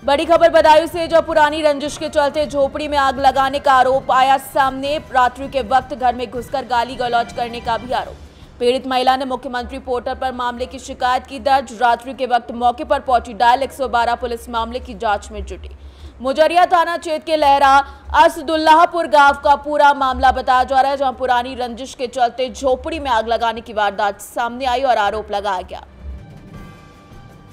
बड़ी खबर बदायूं से, जब पुरानी रंजिश के चलते झोपड़ी में आग लगाने का आरोप आया सामने। रात्रि के वक्त घर में घुसकर गाली गलौज करने का भी आरोप। पीड़ित महिला ने मुख्यमंत्री पोर्टल पर मामले की शिकायत की दर्ज। रात्रि के वक्त मौके पर पहुंची डायल 112 पुलिस मामले की जांच में जुटी। मुजरिया थाना क्षेत्र के लहरा असदुल्लाहपुर गांव का पूरा मामला बताया जा रहा है, जहां पुरानी रंजिश के चलते झोपड़ी में आग लगाने की वारदात सामने आई और आरोप लगाया गया।